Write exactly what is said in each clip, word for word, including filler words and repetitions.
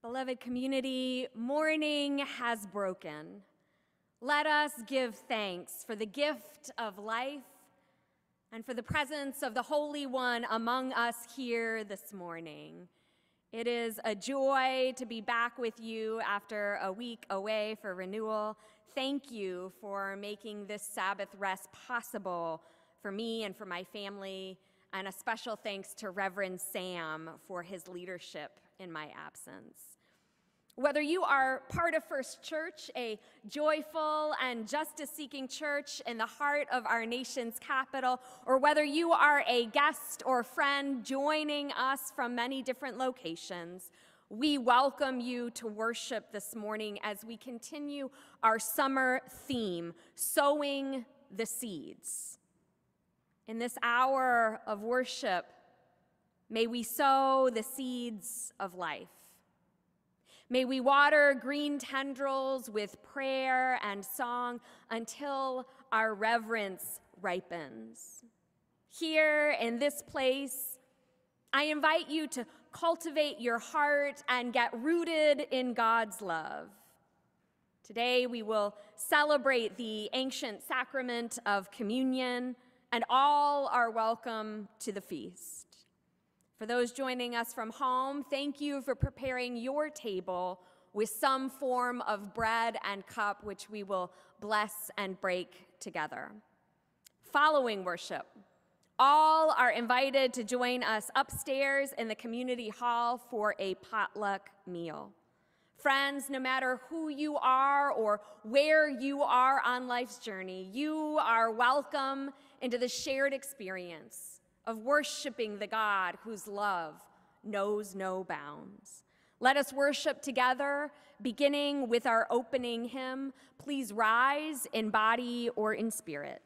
Beloved community, morning has broken. Let us give thanks for the gift of life and for the presence of the Holy One among us here this morning. It is a joy to be back with you after a week away for renewal. Thank you for making this Sabbath rest possible for me and for my family, and a special thanks to Reverend Sam for his leadership in my absence. Whether you are part of First Church, a joyful and justice-seeking church in the heart of our nation's capital, or whether you are a guest or friend joining us from many different locations, we welcome you to worship this morning as we continue our summer theme, Sowing the Seeds. In this hour of worship, may we sow the seeds of life. May we water green tendrils with prayer and song until our reverence ripens. Here in this place, I invite you to cultivate your heart and get rooted in God's love. Today we will celebrate the ancient sacrament of communion, and all are welcome to the feast. For those joining us from home, thank you for preparing your table with some form of bread and cup, which we will bless and break together. Following worship, all are invited to join us upstairs in the community hall for a potluck meal. Friends, no matter who you are or where you are on life's journey, you are welcome into the shared experience of worshiping the God whose love knows no bounds. Let us worship together, beginning with our opening hymn. Please rise in body or in spirit.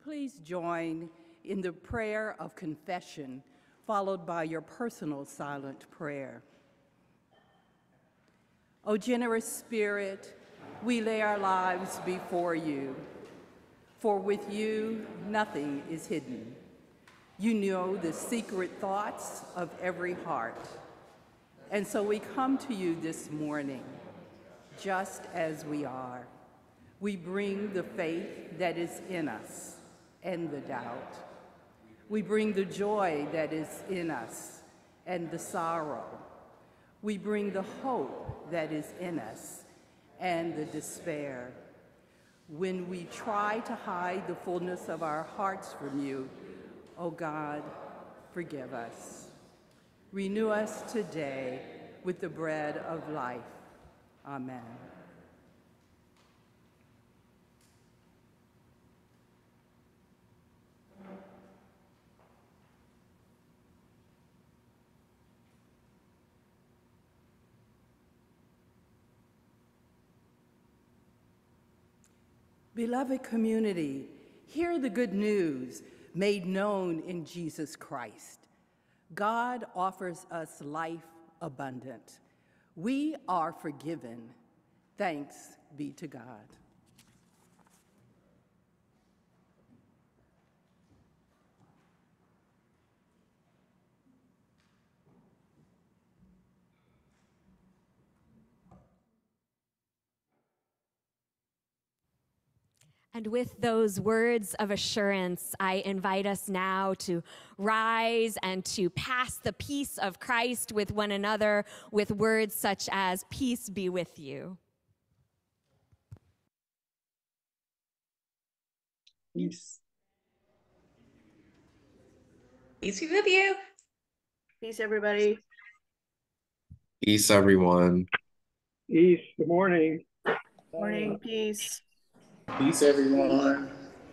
Please join in the prayer of confession, followed by your personal silent prayer. O generous Spirit, we lay our lives before you, for with you nothing is hidden. You know the secret thoughts of every heart. And so we come to you this morning, just as we are. We bring the faith that is in us and the doubt. We bring the joy that is in us and the sorrow. We bring the hope that is in us and the despair. When we try to hide the fullness of our hearts from you, O God, forgive us. Renew us today with the bread of life. Amen. Beloved community, hear the good news made known in Jesus Christ. God offers us life abundant. We are forgiven. Thanks be to God. And with those words of assurance, I invite us now to rise and to pass the peace of Christ with one another with words such as, "Peace be with you." Peace. Peace be with you. Peace, everybody. Peace, everyone. Peace. Good morning. Morning, peace. Peace, everyone.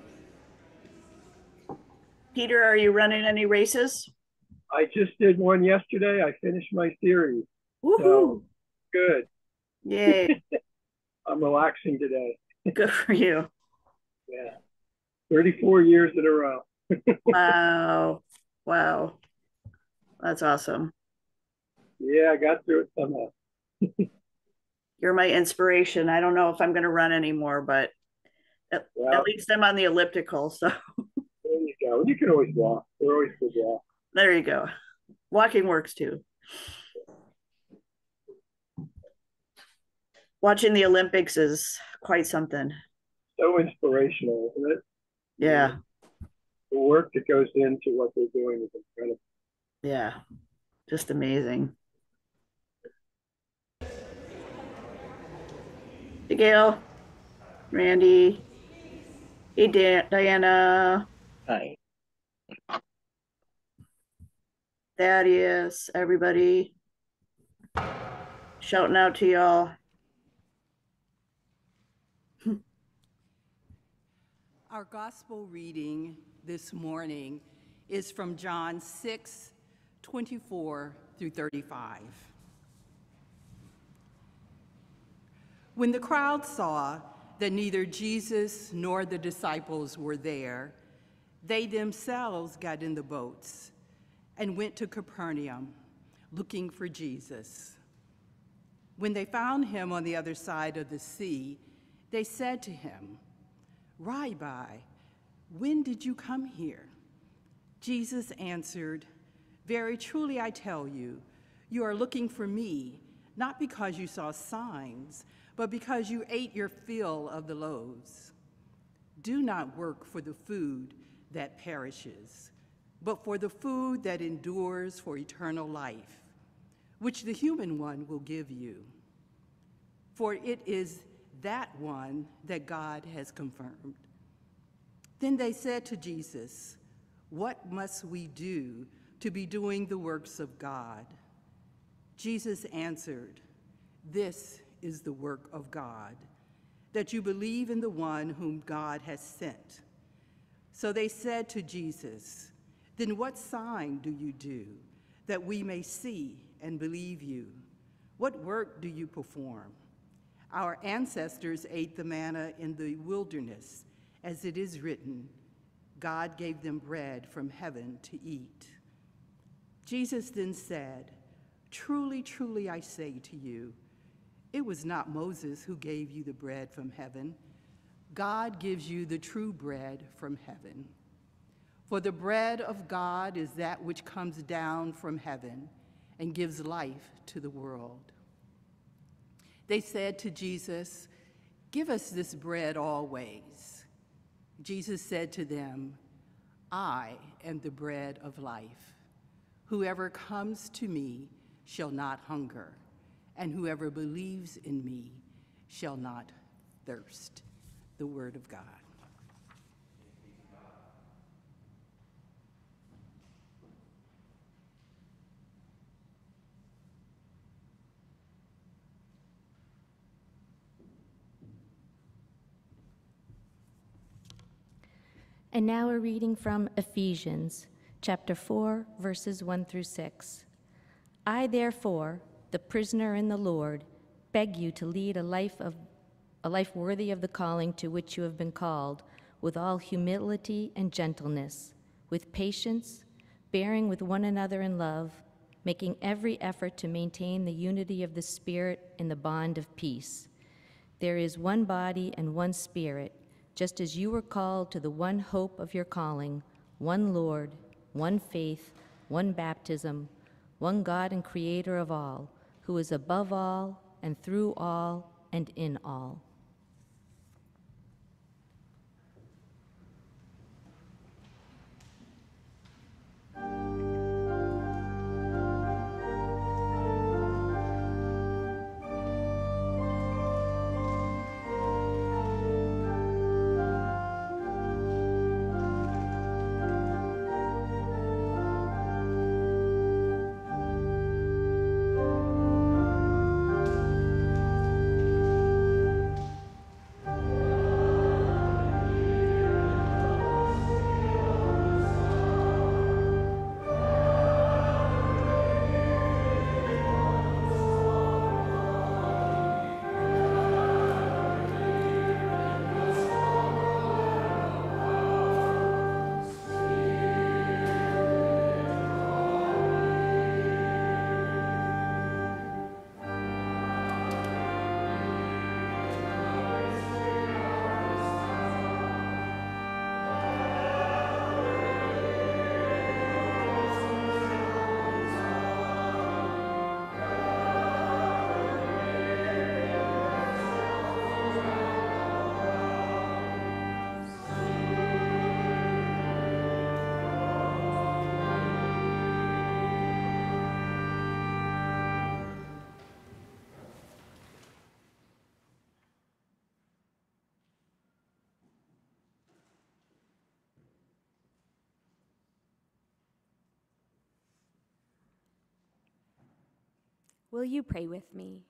Peter, are you running any races? I just did one yesterday. I finished my series. Woohoo! So, good. Yay. I'm relaxing today. Good for you. Yeah. thirty-four years in a row. Wow. Wow. That's awesome. Yeah, I got through it somehow. You're my inspiration. I don't know if I'm going to run anymore, but at, Well, at least I'm on the elliptical. So there you go. You can always walk. They're always good walk. there you go. Walking works too. Watching the Olympics is quite something. So inspirational, isn't it? Yeah. The work that goes into what they're doing is incredible. Yeah. Just amazing. Hey, Gail, Randy, hey, Dan- Diana, Hi. Thaddeus, everybody. Shouting out to y'all. Our gospel reading this morning is from John six, twenty-four through thirty-five. When the crowd saw that neither Jesus nor the disciples were there, they themselves got in the boats and went to Capernaum looking for Jesus. When they found him on the other side of the sea, they said to him, "Rabbi, when did you come here?" Jesus answered, "Very truly I tell you, you are looking for me, not because you saw signs, but because you ate your fill of the loaves. Do not work for the food that perishes, but for the food that endures for eternal life, which the human one will give you. For it is that one that God has confirmed." Then they said to Jesus, "What must we do to be doing the works of God?" Jesus answered, "This is the work of God, that you believe in the one whom God has sent." So they said to Jesus, "Then what sign do you do, that we may see and believe you? What work do you perform? Our ancestors ate the manna in the wilderness, as it is written, God gave them bread from heaven to eat. Jesus then said, "Truly, truly, I say to you, it was not Moses who gave you the bread from heaven. God gives you the true bread from heaven. For the bread of God is that which comes down from heaven and gives life to the world." They said to Jesus, "Give us this bread always." Jesus said to them, "I am the bread of life. Whoever comes to me shall not hunger, and whoever believes in me shall not thirst." The word of God. And now a reading from Ephesians, chapter four, verses one through six. I, therefore, the prisoner in the Lord, beg you to lead a life of a life worthy of the calling to which you have been called, with all humility and gentleness, with patience, bearing with one another in love, making every effort to maintain the unity of the Spirit in the bond of peace. There is one body and one Spirit, just as you were called to the one hope of your calling, one Lord, one faith, one baptism, one God and Creator of all, who is above all and through all and in all. Will you pray with me?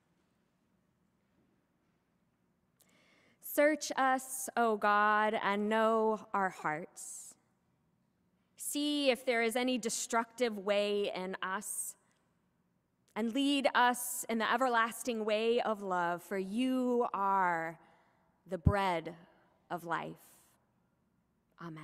Search us, O God, and know our hearts. See if there is any destructive way in us, and lead us in the everlasting way of love, for you are the bread of life. Amen.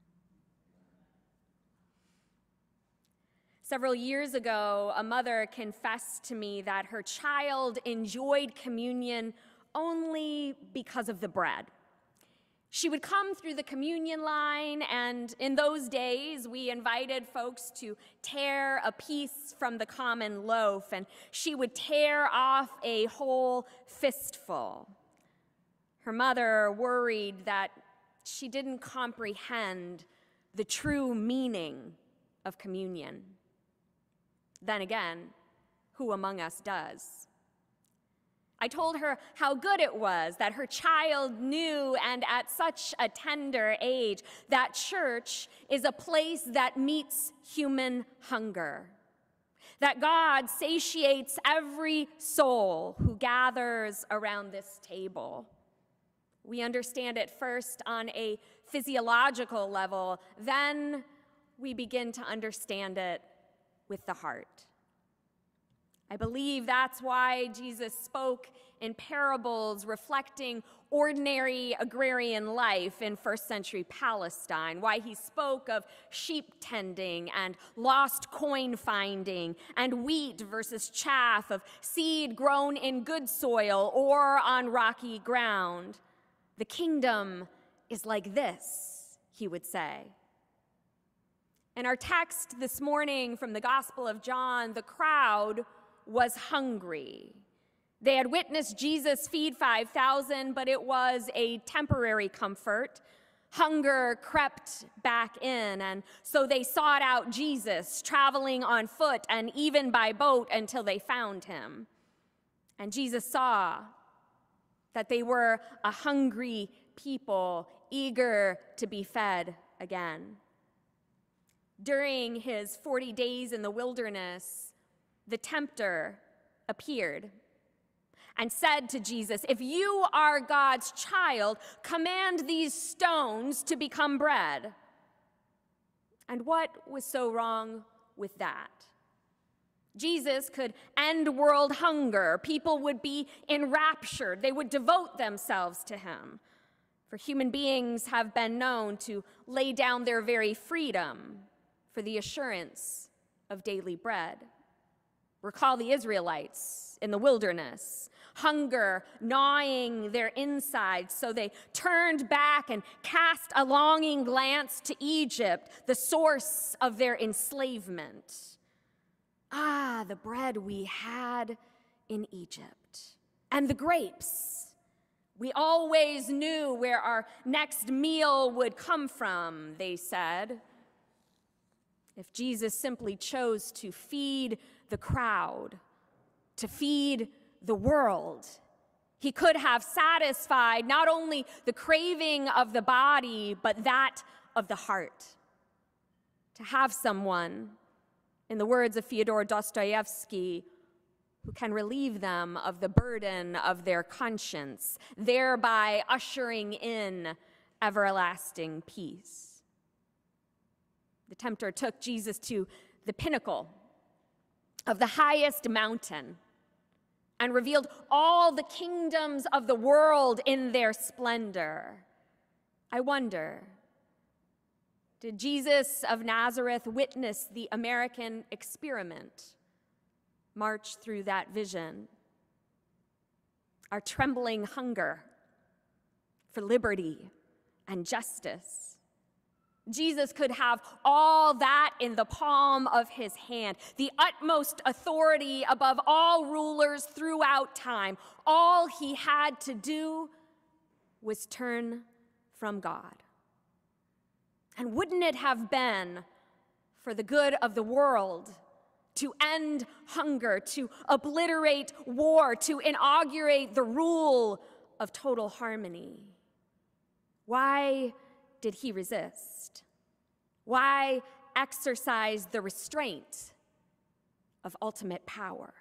Several years ago, a mother confessed to me that her child enjoyed communion only because of the bread. She would come through the communion line, and in those days, we invited folks to tear a piece from the common loaf, and she would tear off a whole fistful. Her mother worried that she didn't comprehend the true meaning of communion. Then again, who among us does? I told her how good it was that her child knew, and at such a tender age, that church is a place that meets human hunger, that God satiates every soul who gathers around this table. We understand it first on a physiological level, then we begin to understand it with the heart. I believe that's why Jesus spoke in parables reflecting ordinary agrarian life in first century Palestine, why he spoke of sheep tending and lost coin finding and wheat versus chaff, of seed grown in good soil or on rocky ground. The kingdom is like this, he would say. In our text this morning from the Gospel of John, the crowd was hungry. They had witnessed Jesus feed five thousand, but it was a temporary comfort. Hunger crept back in, and so they sought out Jesus, traveling on foot and even by boat until they found him. And Jesus saw that they were a hungry people, eager to be fed again. During his forty days in the wilderness, the tempter appeared and said to Jesus, "If you are God's child, command these stones to become bread." And what was so wrong with that? Jesus could end world hunger. People would be enraptured. They would devote themselves to him. For human beings have been known to lay down their very freedom for the assurance of daily bread. Recall the Israelites in the wilderness, hunger gnawing their insides, so they turned back and cast a longing glance to Egypt, the source of their enslavement. Ah, the bread we had in Egypt, and the grapes. We always knew where our next meal would come from, they said. If Jesus simply chose to feed the crowd, to feed the world, he could have satisfied not only the craving of the body, but that of the heart. To have someone, in the words of Fyodor Dostoevsky, who can relieve them of the burden of their conscience, thereby ushering in everlasting peace. The tempter took Jesus to the pinnacle of the highest mountain and revealed all the kingdoms of the world in their splendor. I wonder, did Jesus of Nazareth witness the American experiment, march through that vision? Our trembling hunger for liberty and justice. Jesus could have all that in the palm of his hand, the utmost authority above all rulers throughout time. All he had to do was turn from God. And wouldn't it have been for the good of the world to end hunger, to obliterate war, to inaugurate the rule of total harmony? Why did he resist? Why exercise the restraint of ultimate power?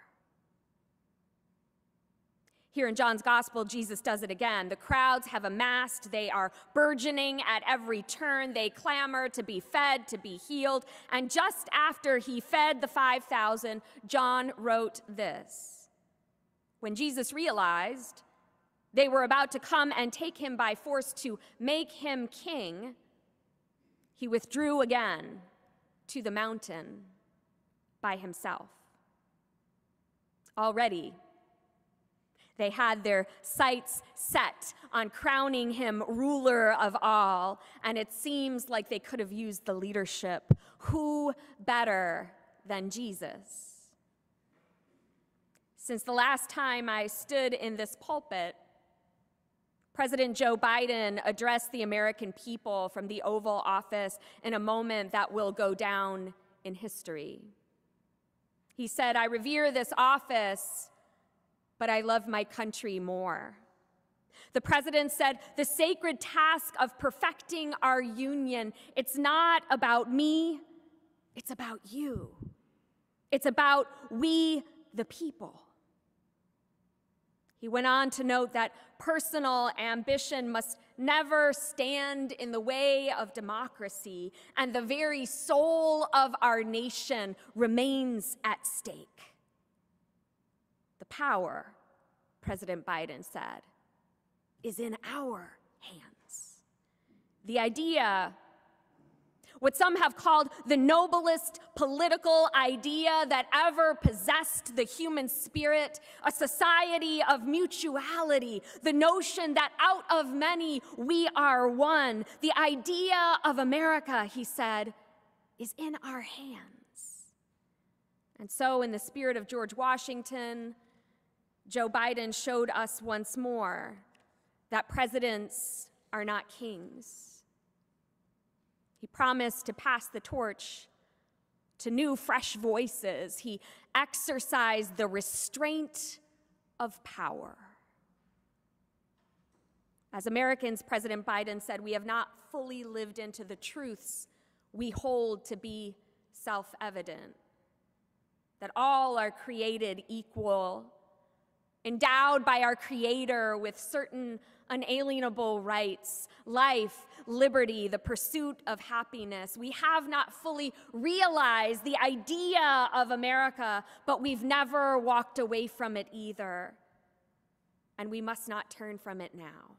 Here in John's gospel, Jesus does it again. The crowds have amassed. They are burgeoning at every turn. They clamor to be fed, to be healed. And just after he fed the five thousand, John wrote this: when Jesus realized they were about to come and take him by force to make him king, he withdrew again to the mountain by himself. Already, they had their sights set on crowning him ruler of all, and it seems like they could have used the leadership. Who better than Jesus? Since the last time I stood in this pulpit, President Joe Biden addressed the American people from the Oval Office in a moment that will go down in history. He said, "I revere this office, but I love my country more." The president said, "The sacred task of perfecting our union, it's not about me, it's about you. It's about we, the people." He went on to note that personal ambition must never stand in the way of democracy, and the very soul of our nation remains at stake. power, President Biden said, is in our hands. The idea, what some have called the noblest political idea that ever possessed the human spirit, a society of mutuality, the notion that out of many we are one, the idea of America, he said, is in our hands. And so, in the spirit of George Washington, Joe Biden showed us once more that presidents are not kings. He promised to pass the torch to new, fresh voices. He exercised the restraint of power. As Americans, President Biden said, we have not fully lived into the truths we hold to be self-evident, that all are created equal, endowed by our Creator with certain unalienable rights, life, liberty, the pursuit of happiness. We have not fully realized the idea of America, but we've never walked away from it either. And we must not turn from it now.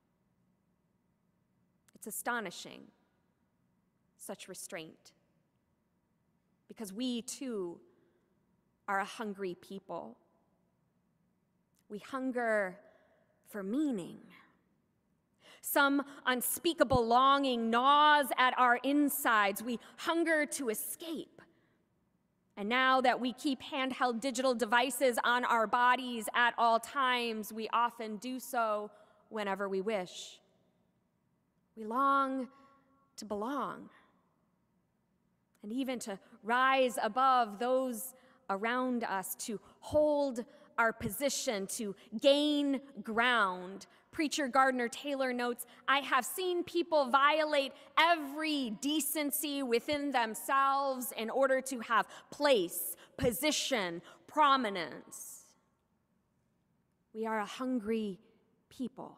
It's astonishing, such restraint, because we too are a hungry people. We hunger for meaning. Some unspeakable longing gnaws at our insides. We hunger to escape. And now that we keep handheld digital devices on our bodies at all times, we often do so whenever we wish. We long to belong, and even to rise above those around us, to hold our position, to gain ground. Preacher Gardner Taylor notes, I have seen people violate every decency within themselves in order to have place, position, prominence. We are a hungry people.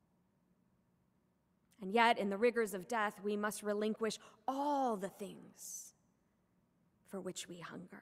And yet, in the rigors of death, we must relinquish all the things for which we hunger.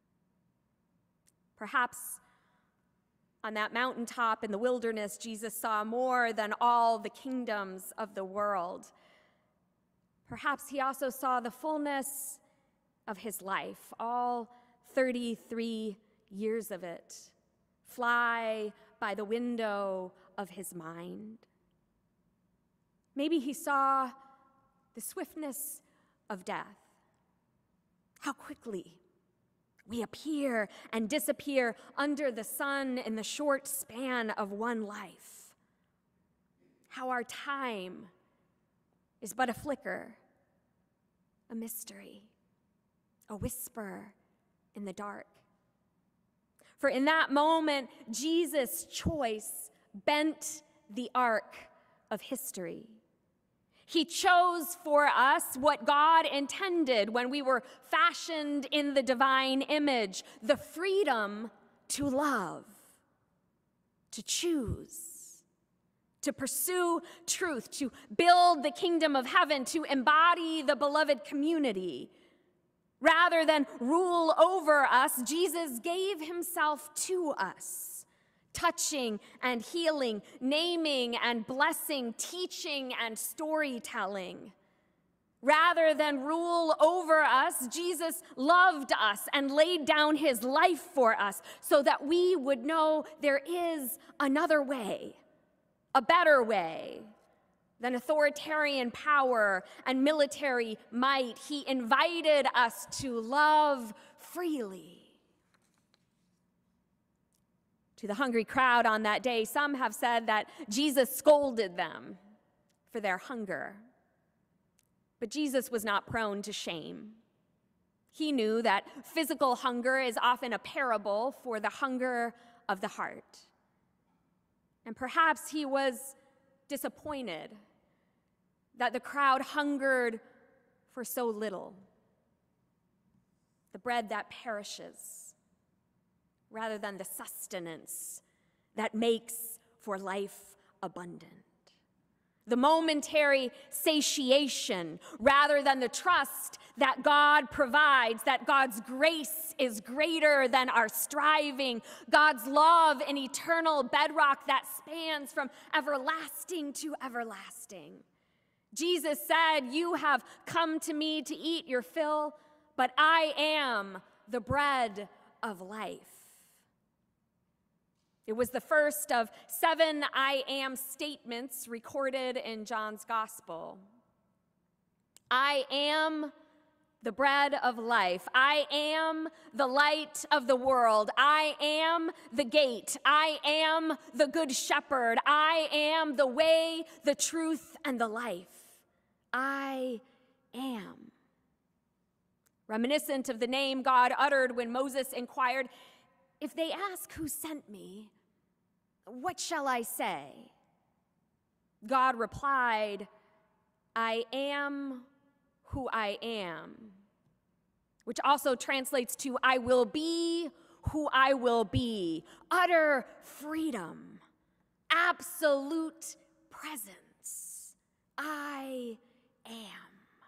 Perhaps on that mountaintop in the wilderness, Jesus saw more than all the kingdoms of the world. Perhaps he also saw the fullness of his life, all thirty-three years of it, fly by the window of his mind. Maybe he saw the swiftness of death, how quickly we appear and disappear under the sun in the short span of one life. How our time is but a flicker, a mystery, a whisper in the dark. For in that moment, Jesus' choice bent the arc of history. He chose for us what God intended when we were fashioned in the divine image, the freedom to love, to choose, to pursue truth, to build the kingdom of heaven, to embody the beloved community. Rather than rule over us, Jesus gave himself to us, touching and healing, naming and blessing, teaching and storytelling. Rather than rule over us, Jesus loved us and laid down his life for us so that we would know there is another way, a better way than authoritarian power and military might. He invited us to love freely. To the hungry crowd on that day, some have said that Jesus scolded them for their hunger. But Jesus was not prone to shame. He knew that physical hunger is often a parable for the hunger of the heart. And perhaps he was disappointed that the crowd hungered for so little, the bread that perishes, rather than the sustenance that makes for life abundant. the momentary satiation, rather than the trust that God provides, that God's grace is greater than our striving, God's love, an eternal bedrock that spans from everlasting to everlasting. Jesus said, "You have come to me to eat your fill, but I am the bread of life." It was the first of seven I am statements recorded in John's gospel. I am the bread of life. I am the light of the world. I am the gate. I am the good shepherd. I am the way, the truth, and the life. I am. Reminiscent of the name God uttered when Moses inquired, "If they ask who sent me, what shall I say?" God replied, "I am who I am," which also translates to "I will be who I will be." Utter freedom, absolute presence. I am.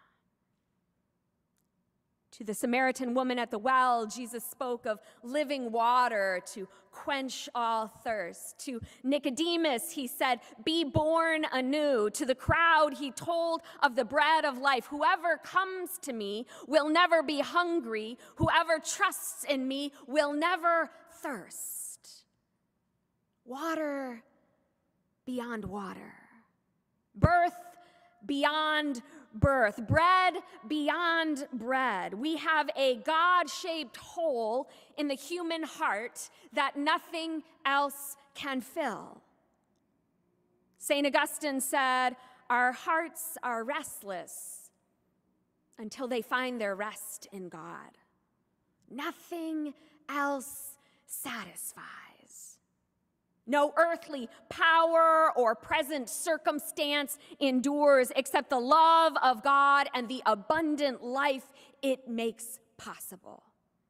To the Samaritan woman at the well, Jesus spoke of living water to quench all thirst. To Nicodemus, he said, "Be born anew." To the crowd, he told of the bread of life. "Whoever comes to me will never be hungry. Whoever trusts in me will never thirst." Water beyond water. Birth beyond birth, bread beyond bread. We have a God-shaped hole in the human heart that nothing else can fill. Saint Augustine said, "Our hearts are restless until they find their rest in God. Nothing else satisfies. No earthly power or present circumstance endures except the love of God and the abundant life it makes possible."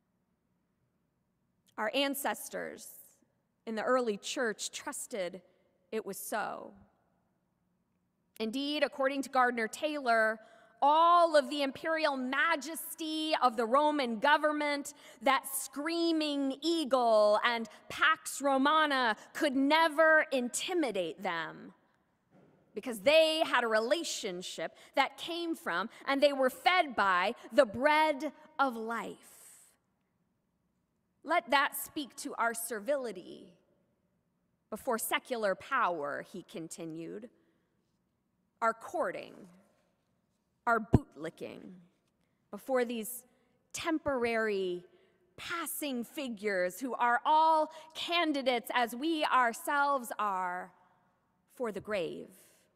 Our ancestors in the early church trusted it was so. Indeed, according to Gardner Taylor, all of the imperial majesty of the Roman government, that screaming eagle and Pax Romana could never intimidate them because they had a relationship that came from and they were fed by the bread of life. Let that speak to our servility before secular power, he continued, our courting, our bootlicking before these temporary passing figures who are all candidates, as we ourselves are, for the grave.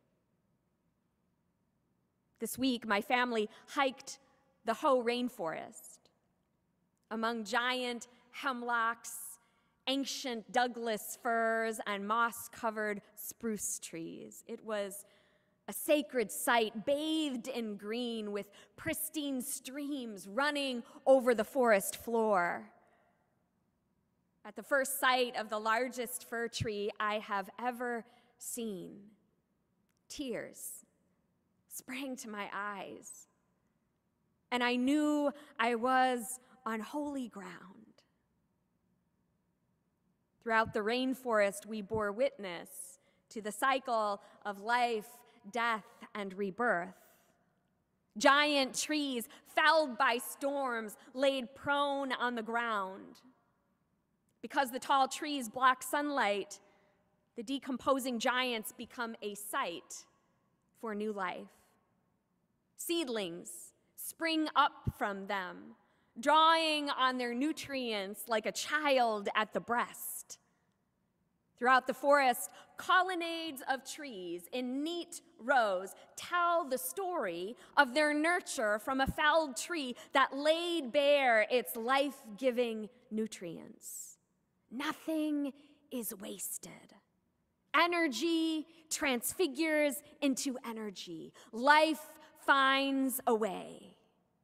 This week, my family hiked the Hoh rainforest among giant hemlocks, ancient Douglas firs, and moss-covered spruce trees. It was a sacred site bathed in green with pristine streams running over the forest floor. At the first sight of the largest fir tree I have ever seen, tears sprang to my eyes, and I knew I was on holy ground. Throughout the rainforest, we bore witness to the cycle of life, death, and rebirth. Giant trees felled by storms laid prone on the ground. Because the tall trees block sunlight, the decomposing giants become a site for new life. Seedlings spring up from them, drawing on their nutrients like a child at the breast. Throughout the forest, colonnades of trees in neat rows tell the story of their nurture from a felled tree that laid bare its life-giving nutrients. Nothing is wasted. Energy transfigures into energy. Life finds a way.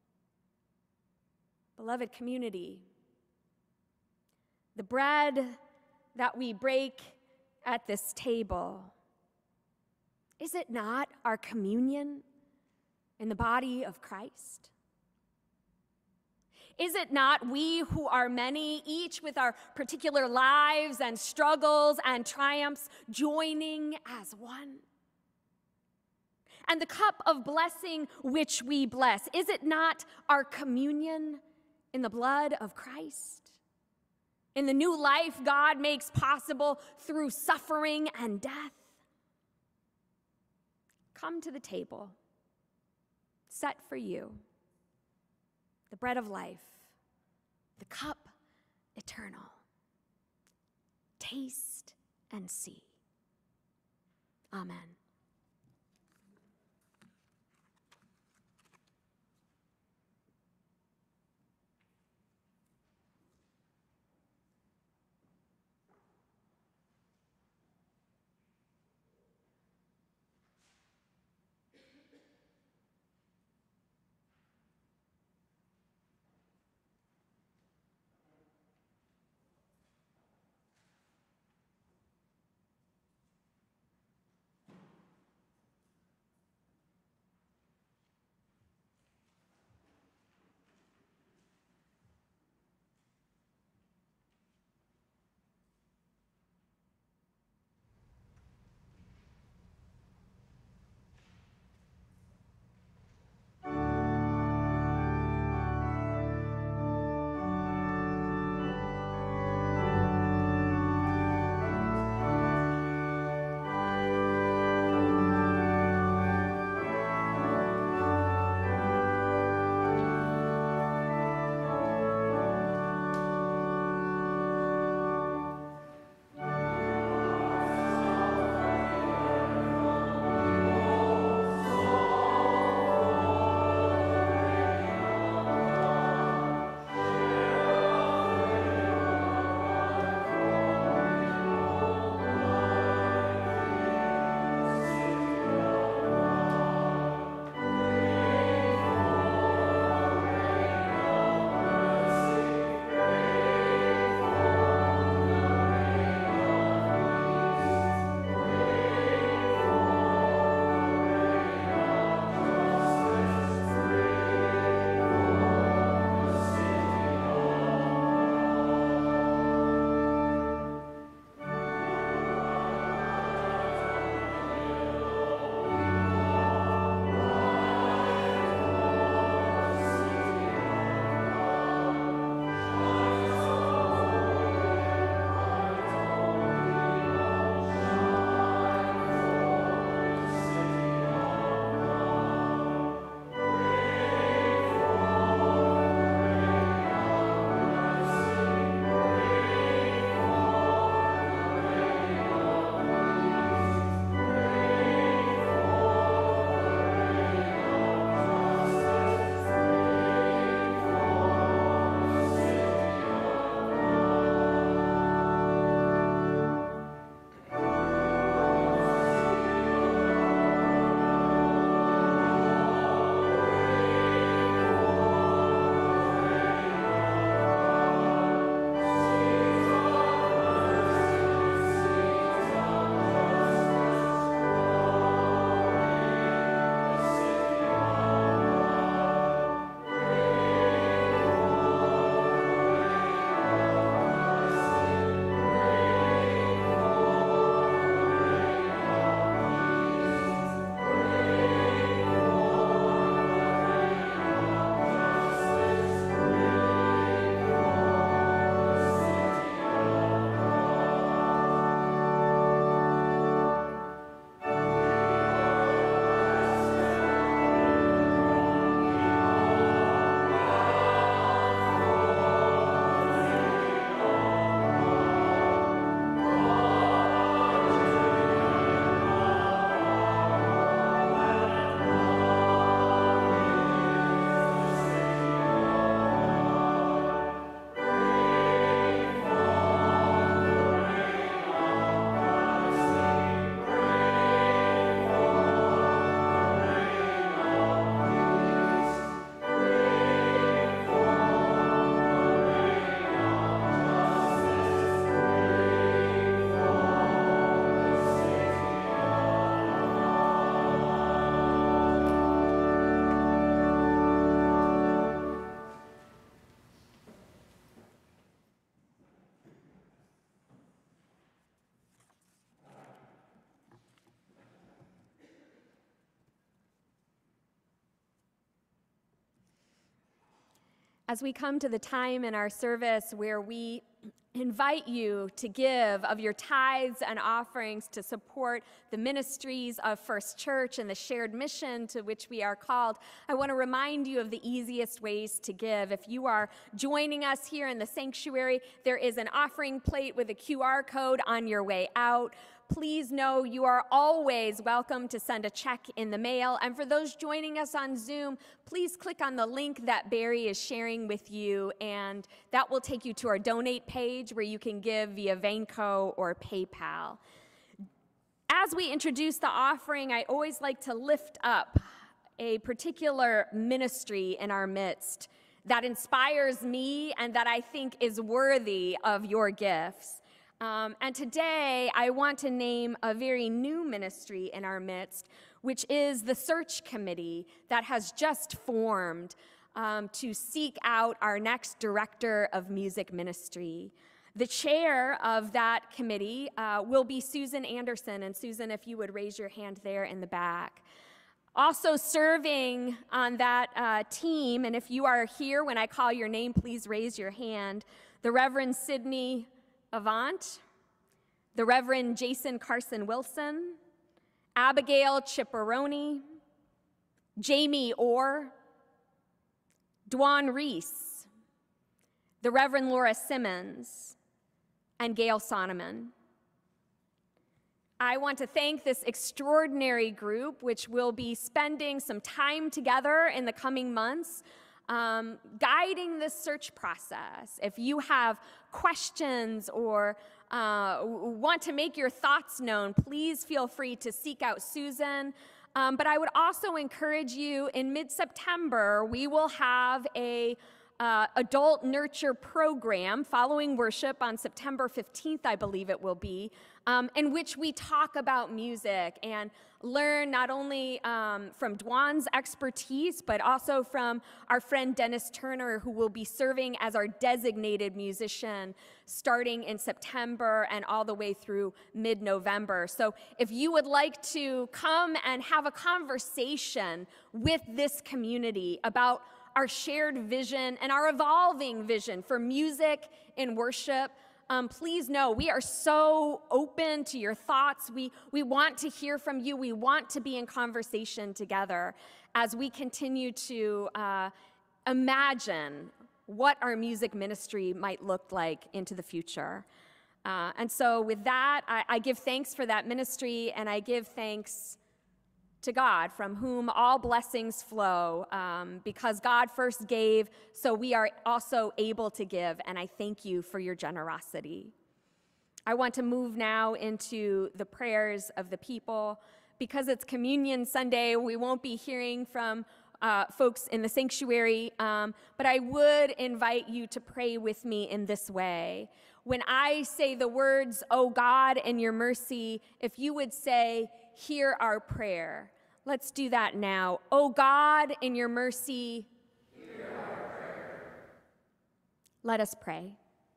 Beloved community, the bread that we break at this table Is it not our communion in the body of Christ? Is it not we who are many, each with our particular lives and struggles and triumphs, joining as one? And the cup of blessing which we bless, is it not our communion in the blood of Christ? In the new life God makes possible through suffering and death? Come to the table, set for you, the bread of life, the cup eternal. Taste and see. Amen. As we come to the time in our service where we invite you to give of your tithes and offerings to support the ministries of First Church and the shared mission to which we are called, I want to remind you of the easiest ways to give. If you are joining us here in the sanctuary, there is an offering plate with a Q R code on your way out. Please know you are always welcome to send a check in the mail. And for those joining us on Zoom, please click on the link that Barry is sharing with you, and that will take you to our donate page where you can give via Venco or PayPal. As we introduce the offering, I always like to lift up a particular ministry in our midst that inspires me and that I think is worthy of your gifts. Um, and today, I want to name a very new ministry in our midst, which is the search committee that has just formed um, to seek out our next director of music ministry. The chair of that committee uh, will be Susan Anderson. And Susan, if you would raise your hand there in the back. Also serving on that uh, team, and if you are here when I call your name, please raise your hand, the Reverend Sydney Avent, the Reverend Jason Carson Wilson, Abigail Chipperoni, Jamie Orr, Dwan Reese, the Reverend Laura Simmons, and Gail Sonneman. I want to thank this extraordinary group, which will be spending some time together in the coming months, Um, guiding this search process. If you have questions or uh, want to make your thoughts known, please feel free to seek out Susan. Um, but I would also encourage you, in mid-September, we will have a uh, adult nurture program following worship on September fifteenth, I believe it will be, um, in which we talk about music and learn not only um, from Dwan's expertise, but also from our friend Dennis Turner, who will be serving as our designated musician starting in September and all the way through mid-November. So if you would like to come and have a conversation with this community about our shared vision and our evolving vision for music in worship, Um, please know we are so open to your thoughts. We, we want to hear from you. We want to be in conversation together as we continue to uh, imagine what our music ministry might look like into the future. Uh, and so with that, I, I give thanks for that ministry, and I give thanks to God, from whom all blessings flow, um, because God first gave, so we are also able to give, and I thank you for your generosity. I want to move now into the prayers of the people. Because it's Communion Sunday, we won't be hearing from uh, folks in the sanctuary, um, but I would invite you to pray with me in this way. When I say the words, "Oh God, in your mercy," if you would say, "Hear our prayer." Let's do that now. Oh God, in your mercy, hear our prayer. Let us pray.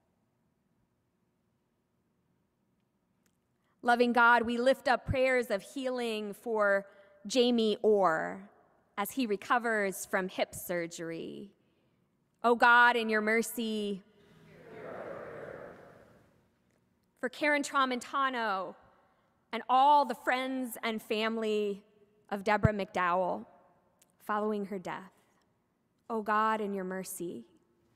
Loving God, we lift up prayers of healing for Jamie Orr as he recovers from hip surgery. Oh God, in your mercy, hear our prayer. For Karen Tramontano and all the friends and family of Deborah McDowell following her death. Oh God, in your mercy.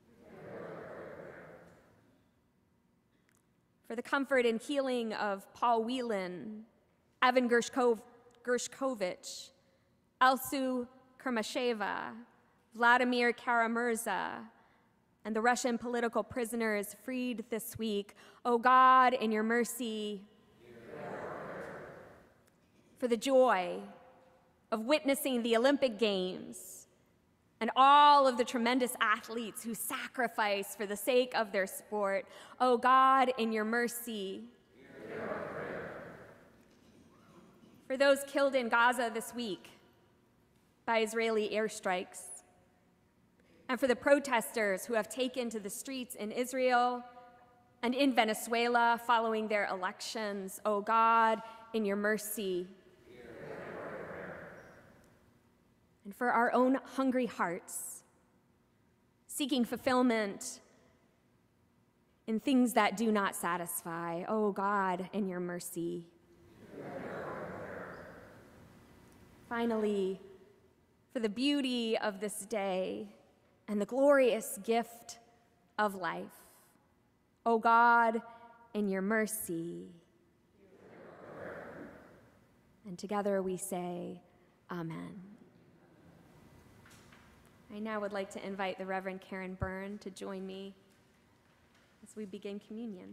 For the comfort and healing of Paul Whelan, Evan Gershkov, Gershkovich, Elsu Kermasheva, Vladimir Kara-Murza, and the Russian political prisoners freed this week. Oh God, in your mercy. For the joy of witnessing the Olympic Games and all of the tremendous athletes who sacrifice for the sake of their sport. Oh God, in your mercy. For those killed in Gaza this week by Israeli airstrikes, and for the protesters who have taken to the streets in Israel and in Venezuela following their elections. Oh God, in your mercy. And for our own hungry hearts, seeking fulfillment in things that do not satisfy. Oh God, in your mercy. Finally, for the beauty of this day and the glorious gift of life, oh God, in your mercy. And together we say, Amen. I now would like to invite the Reverend Karen Byrne to join me as we begin communion.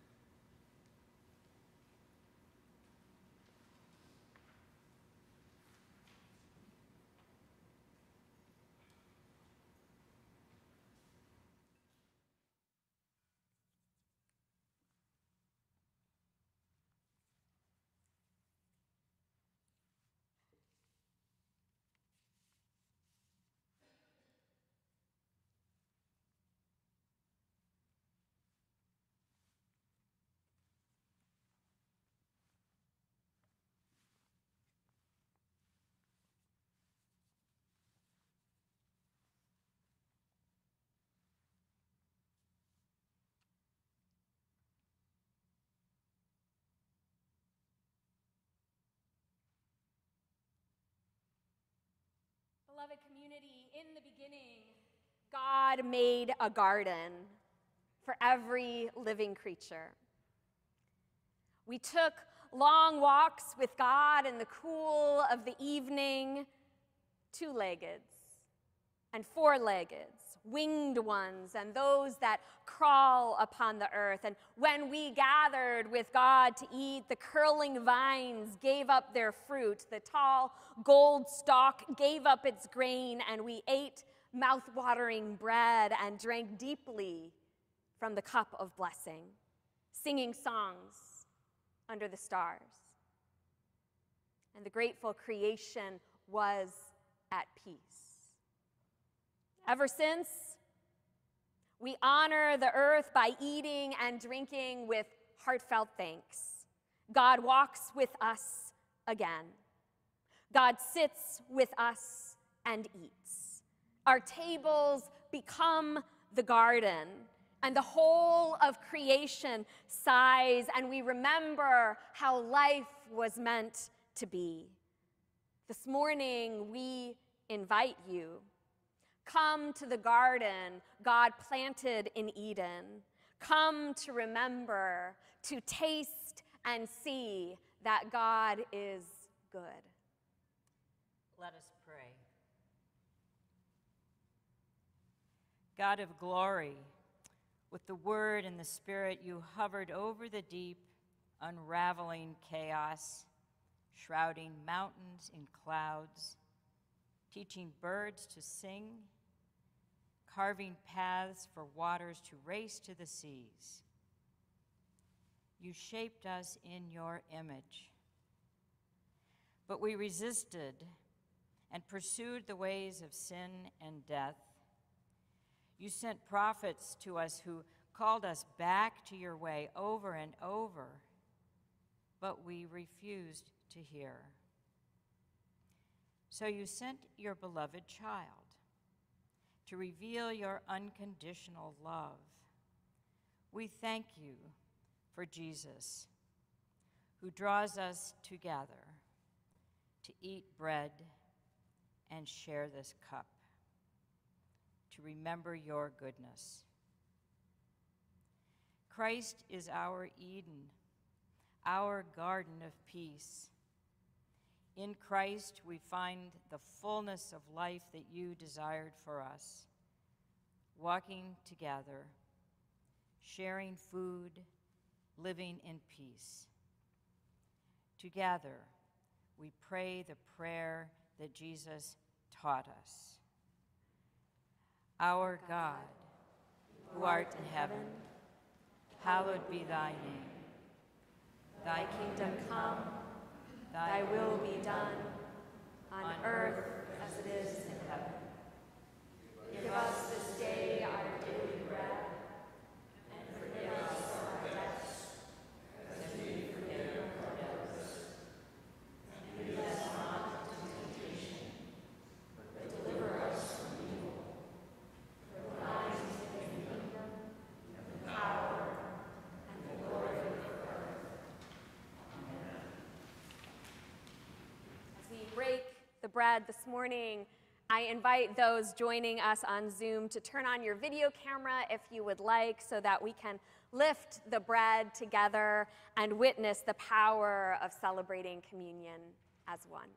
Beloved community, in the beginning, God made a garden for every living creature. We took long walks with God in the cool of the evening, two-leggeds and four-leggeds, winged ones, and those that crawl upon the earth. And when we gathered with God to eat, the curling vines gave up their fruit, the tall gold stalk gave up its grain, and we ate mouth-watering bread and drank deeply from the cup of blessing, singing songs under the stars. And the grateful creation was at peace. Ever since, we honor the earth by eating and drinking with heartfelt thanks. God walks with us again. God sits with us and eats. Our tables become the garden, and the whole of creation sighs, and we remember how life was meant to be. This morning, we invite you. Come to the garden God planted in Eden. Come to remember, to taste and see that God is good. Let us pray. God of glory, with the Word and the Spirit, you hovered over the deep, unraveling chaos, shrouding mountains in clouds, teaching birds to sing, carving paths for waters to race to the seas. You shaped us in your image. But we resisted and pursued the ways of sin and death. You sent prophets to us who called us back to your way over and over, but we refused to hear. So you sent your beloved child to reveal your unconditional love. We thank you for Jesus, who draws us together to eat bread and share this cup, to remember your goodness. Christ is our Eden, our garden of peace. In Christ, we find the fullness of life that you desired for us, walking together, sharing food, living in peace. Together, we pray the prayer that Jesus taught us. Our God, who art in heaven, hallowed be thy name. Thy kingdom come, thy will be done, on earth as it is in heaven. Give us this day our daily bread, and forgive us our debts, as we forgive our debtors. And lead us not into temptation, but deliver us from evil. For thine bread this morning, I invite those joining us on Zoom to turn on your video camera if you would like, so that we can lift the bread together and witness the power of celebrating communion as one.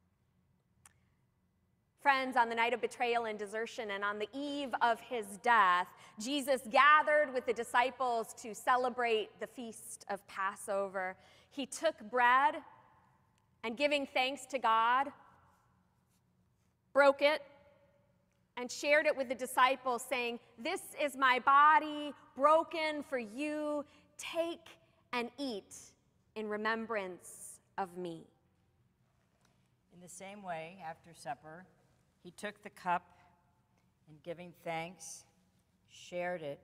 Friends, on the night of betrayal and desertion and on the eve of his death, Jesus gathered with the disciples to celebrate the feast of Passover. He took bread and, giving thanks to God, broke it and shared it with the disciples, saying, "This is my body broken for you. Take and eat in remembrance of me." In the same way, after supper, he took the cup and, giving thanks, shared it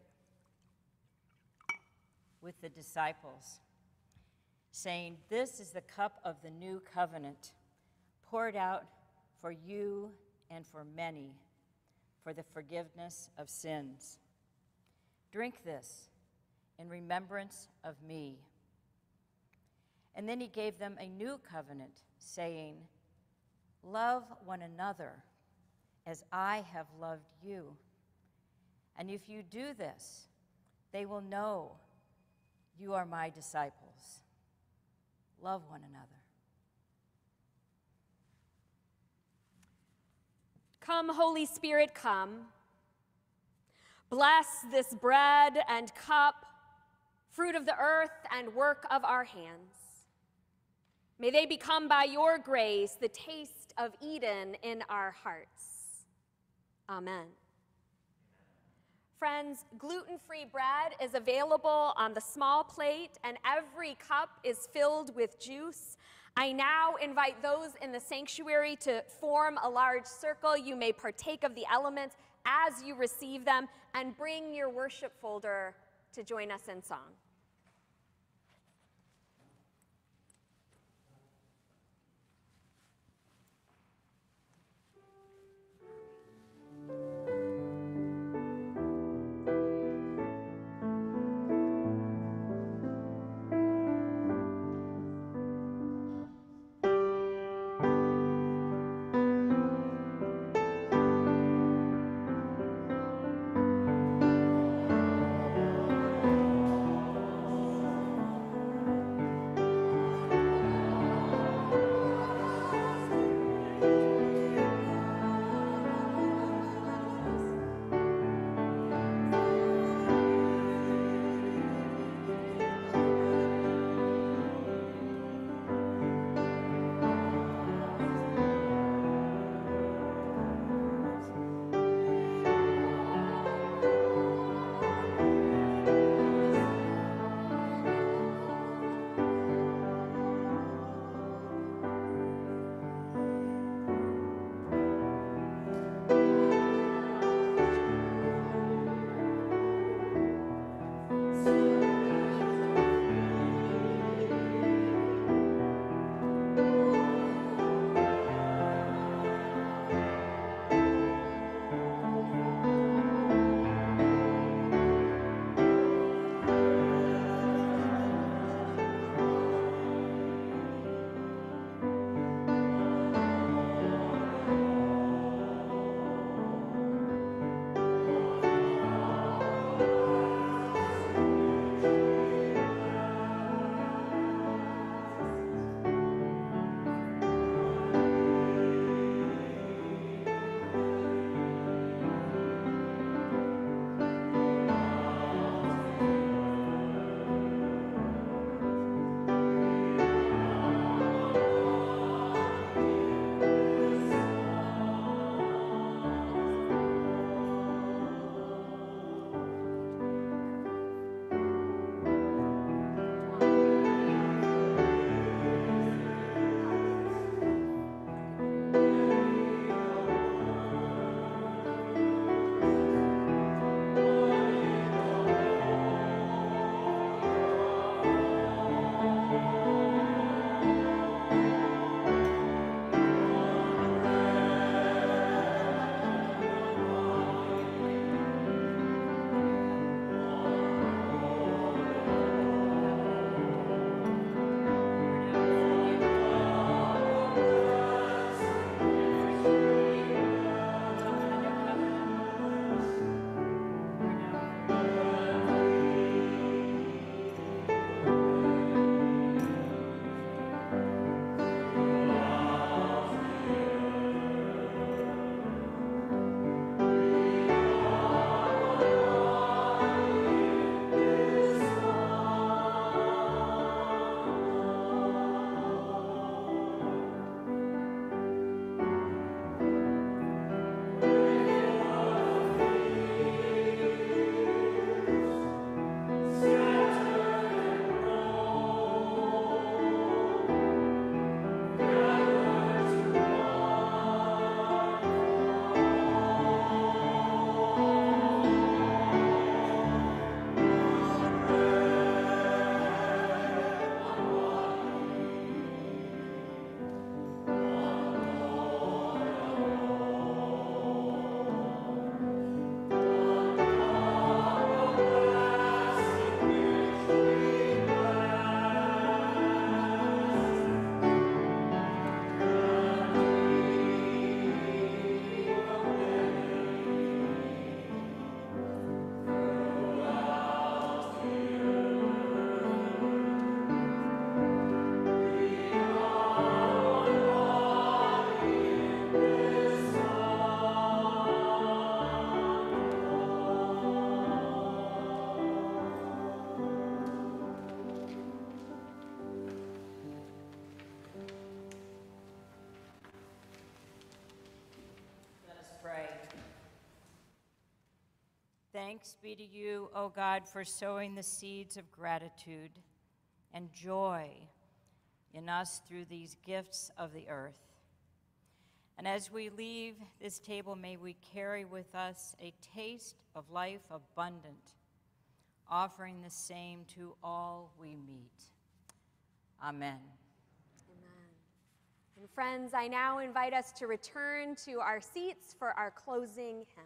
with the disciples, saying, "This is the cup of the new covenant, poured out for you and for many for the forgiveness of sins. Drink this in remembrance of me." And then he gave them a new covenant, saying, "Love one another as I have loved you. And if you do this, they will know you are my disciples. Love one another." Come, Holy Spirit, come. Bless this bread and cup, fruit of the earth and work of our hands. May they become, by your grace, the taste of Eden in our hearts. Amen. Friends, gluten-free bread is available on the small plate, and every cup is filled with juice. I now invite those in the sanctuary to form a large circle. You may partake of the elements as you receive them, and bring your worship folder to join us in song. Thanks be to you, O God, for sowing the seeds of gratitude and joy in us through these gifts of the earth. And as we leave this table, may we carry with us a taste of life abundant, offering the same to all we meet. Amen. Amen. And friends, I now invite us to return to our seats for our closing hymn.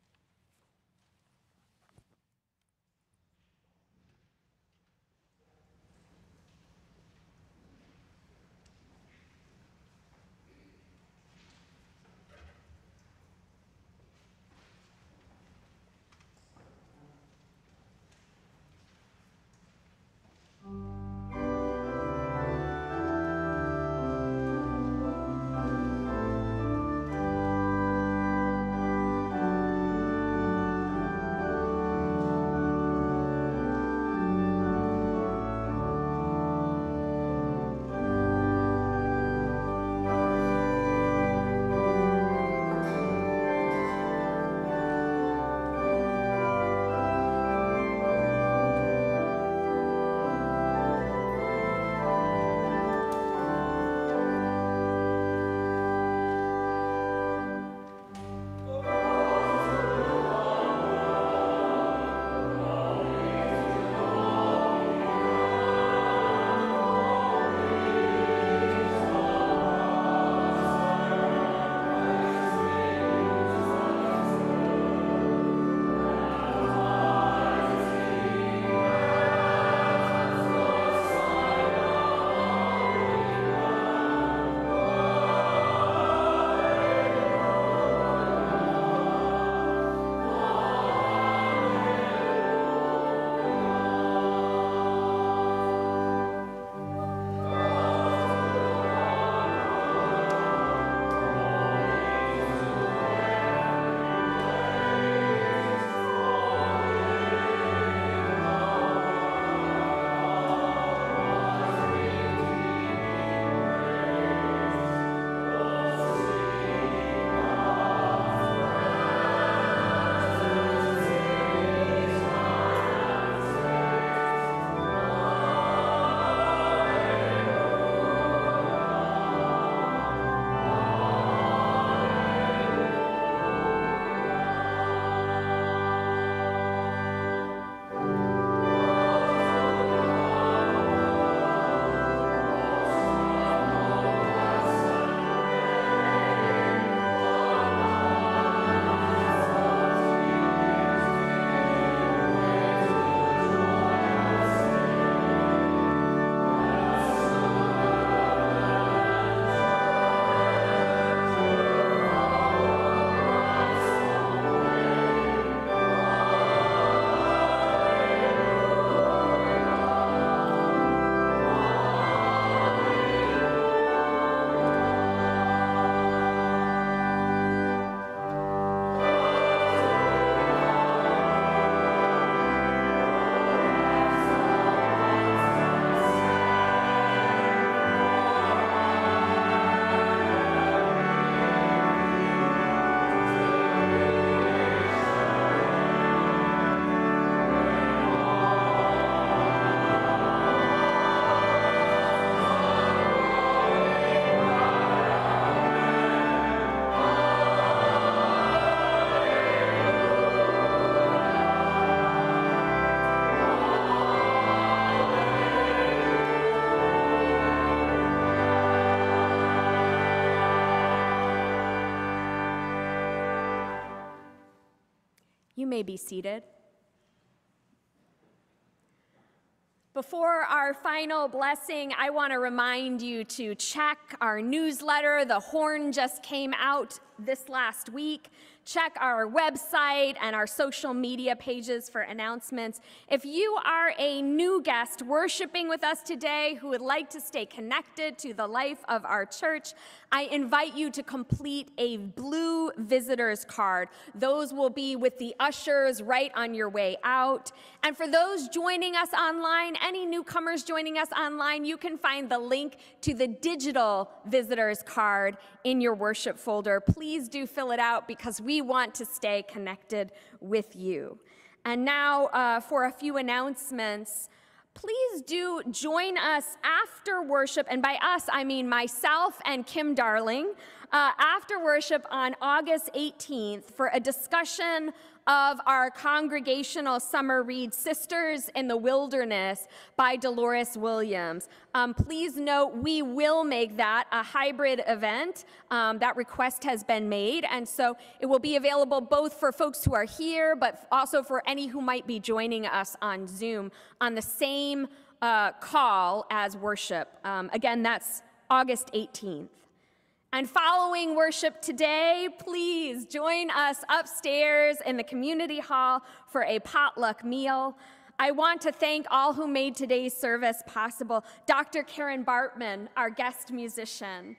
You may be seated. Before our final blessing, I want to remind you to check our newsletter. The Horn just came out this last week. Check our website and our social media pages for announcements. If you are a new guest worshiping with us today who would like to stay connected to the life of our church, I invite you to complete a blue visitor's card. Those will be with the ushers right on your way out. And for those joining us online, any newcomers joining us online, you can find the link to the digital visitor's card in your worship folder. Please do fill it out because we want to stay connected with you. And now uh, for a few announcements. Please do join us after worship, and by us, I mean myself and Kim Darling, uh, after worship on August eighteenth for a discussion of our Congregational summer read, Sisters in the Wilderness by Dolores Williams. Um, please note, we will make that a hybrid event. Um, that request has been made, and so it will be available both for folks who are here, but also for any who might be joining us on Zoom on the same uh, call as worship. Um, again, that's August eighteenth. And following worship today, please join us upstairs in the community hall for a potluck meal. I want to thank all who made today's service possible. Doctor Karen Bartman, our guest musician.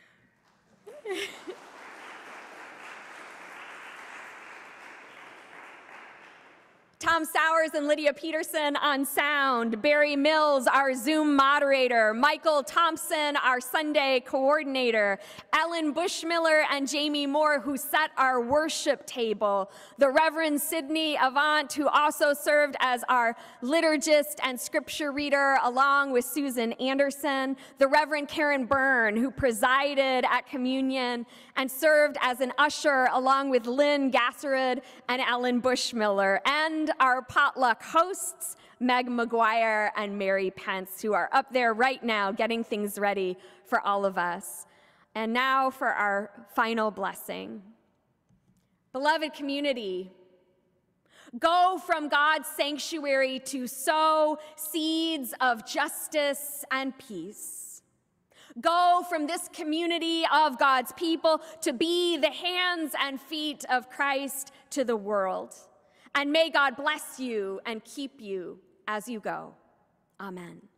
Tom Sowers and Lydia Peterson on sound, Barry Mills, our Zoom moderator, Michael Thompson, our Sunday coordinator, Ellen Bushmiller and Jamie Moore, who set our worship table, the Reverend Sydney Avent, who also served as our liturgist and scripture reader, along with Susan Anderson, the Reverend Karen Byrne, who presided at communion and served as an usher, along with Lynn Gasserud and Ellen Bushmiller, and our potluck hosts, Meg McGuire and Mary Pence, who are up there right now getting things ready for all of us. And now for our final blessing. Beloved community, go from God's sanctuary to sow seeds of justice and peace. Go from this community of God's people to be the hands and feet of Christ to the world. And may God bless you and keep you as you go. Amen.